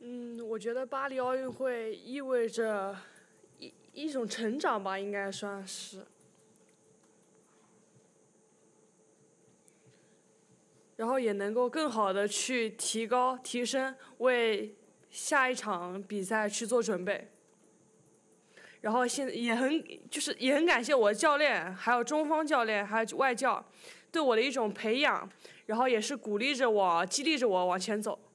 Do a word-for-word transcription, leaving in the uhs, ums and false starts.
嗯，我觉得巴黎奥运会意味着一一种成长吧，应该算是。然后也能够更好的去提高、提升，为下一场比赛去做准备。然后现在也很就是也很感谢我的教练，还有中方教练，还有外教对我的一种培养，然后也是鼓励着我、激励着我往前走。